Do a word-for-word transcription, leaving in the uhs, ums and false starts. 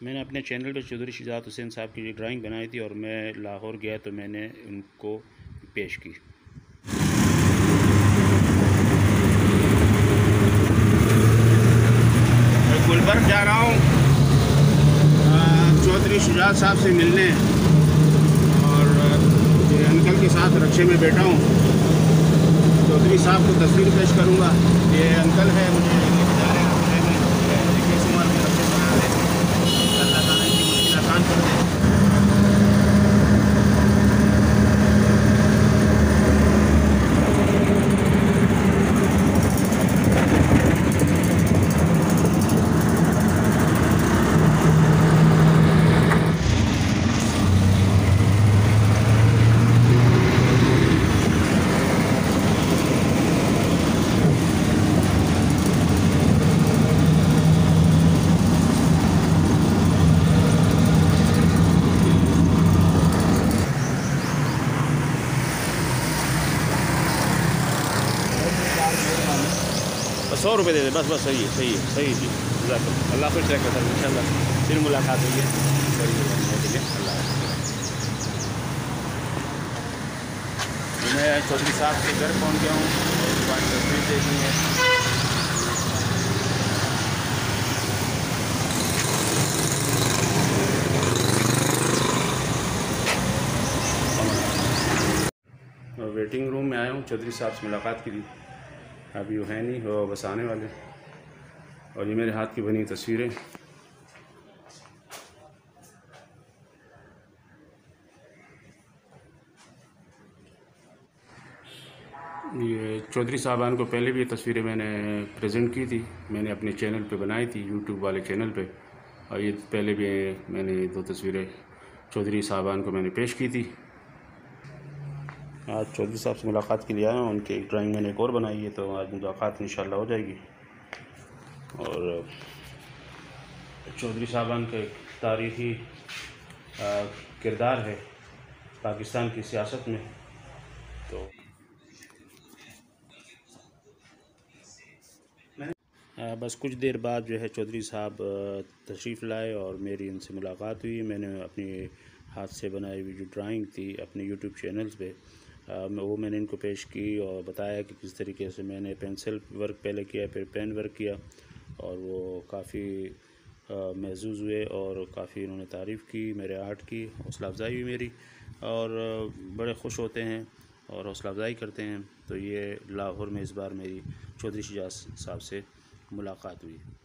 मैंने अपने चैनल पे चौधरी शुजात हुसैन साहब की ड्राइंग बनाई थी और मैं लाहौर गया तो मैंने उनको पेश की। मैं गुलबर्ग जा रहा हूँ चौधरी शुजात साहब से मिलने और ये अंकल के साथ रक्शे में बैठा हूँ। चौधरी साहब को तस्वीर पेश करूँगा। ये अंकल है, मुझे लेके जा रहे हैं रक्शे में। इक्कीस उम्र में रक्शे बना रहे हैं, अल्लाह ताला इनकी मुश्किल आसान कर दे। सौ रुपये दे दे, बस बस सही है सही है सही जी। अल्लाह खुश रखे सर, इंशाल्लाह फिर मुलाकात होगी। अल्लाह। मैं चौधरी साहब के घर पहुंच गया हूँ और उसके बाद तस्वीर देखनी है। और वेटिंग रूम में आया हूँ चौधरी साहब से मुलाकात के लिए। अभी वो है नहीं, वो बस आने वाले। और ये मेरे हाथ की बनी तस्वीरें। ये चौधरी साहबान को पहले भी ये तस्वीरें मैंने प्रेजेंट की थी, मैंने अपने चैनल पे बनाई थी, यूट्यूब वाले चैनल पे। और ये पहले भी मैंने दो तस्वीरें चौधरी साहबान को मैंने पेश की थी। आज चौधरी साहब से मुलाकात के लिए आया हूँ। उनकी एक ड्राइंग मैंने एक और बनाई है, तो आज मुलाकात इंशाल्लाह हो जाएगी। और चौधरी साहबान का एक तारीख़ी किरदार है पाकिस्तान की सियासत में। तो आ, बस कुछ देर बाद जो है चौधरी साहब तशरीफ़ लाए और मेरी उनसे मुलाकात हुई। मैंने अपनी हाथ से बनाई हुई जो ड्राइंग थी अपने यूट्यूब चैनल्स पे आ, वो मैंने इनको पेश की और बताया कि किस तरीके से मैंने पेंसिल वर्क पहले किया, फिर पेन वर्क किया। और वो काफ़ी महसूस हुए और काफ़ी उन्होंने तारीफ़ की, मेरे आर्ट की हौसला अफजाई हुई मेरी, और बड़े खुश होते हैं और हौसला अफजाई करते हैं। तो ये लाहौर में इस बार मेरी चौधरी शुजात साहब से मुलाकात हुई।